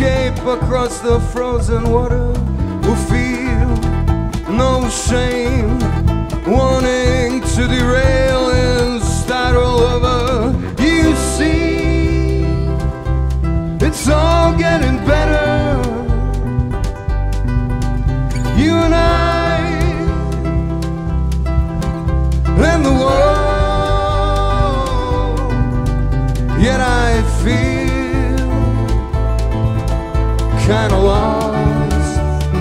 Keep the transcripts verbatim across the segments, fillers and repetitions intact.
escape across the frozen water will feel no shame, wanting to derail and start all over. You see, it's all getting better. You and I and the world, yet I feel kinda lost.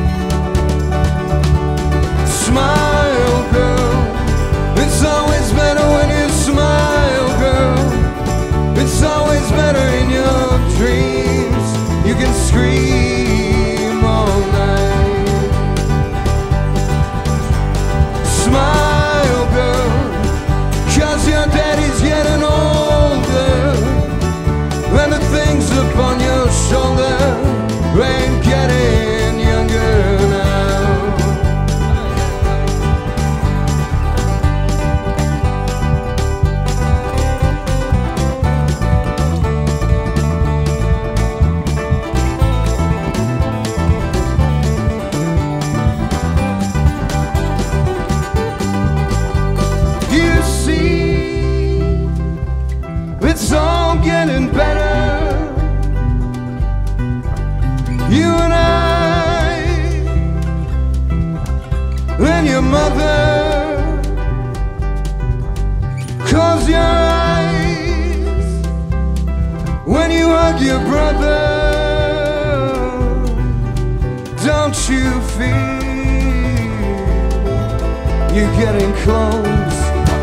Smile, girl, it's always better when you smile, girl. It's always better in your dreams. You can scream all night. Smile, girl, 'cause your daddy's getting older, and the things upon your shoulder ain't getting younger now. You see, it's all getting better. You and I and your mother, 'cause your eyes when you hug your brother, don't you feel you're getting close?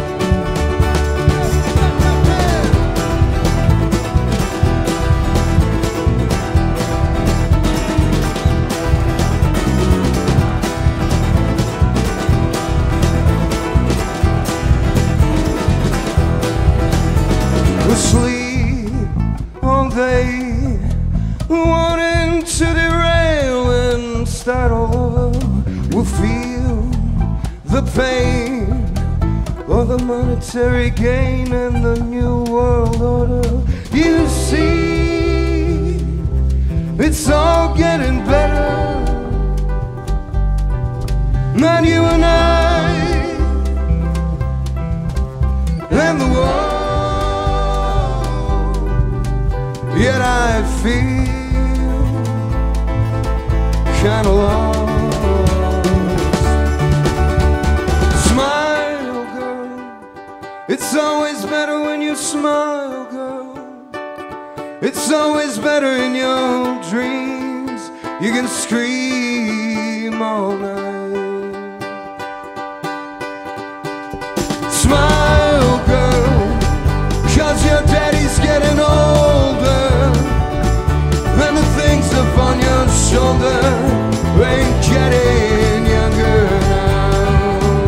Sleep all day, wanting to derail and start all over. We'll feel the pain of the monetary gain and the new world order. You see, it's all getting better. Not you and I and the world, yet I feel kinda lost. Smile, girl, it's always better when you smile, girl. It's always better in your dreams. You can scream all night. Smile, girl, 'cause your daddy's getting older, and the things upon your shoulder ain't getting younger now.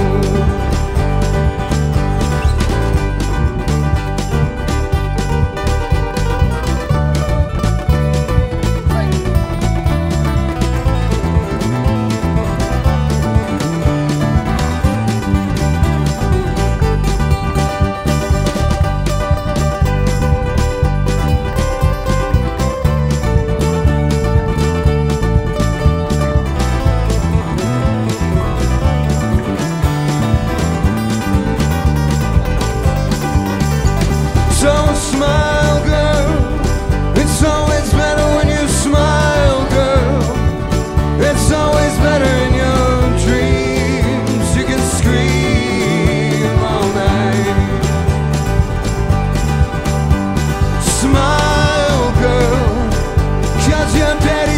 Smile, girl, it's always better when you smile, girl. It's always better in your dreams. You can scream all night. Smile, girl, 'cause your daddy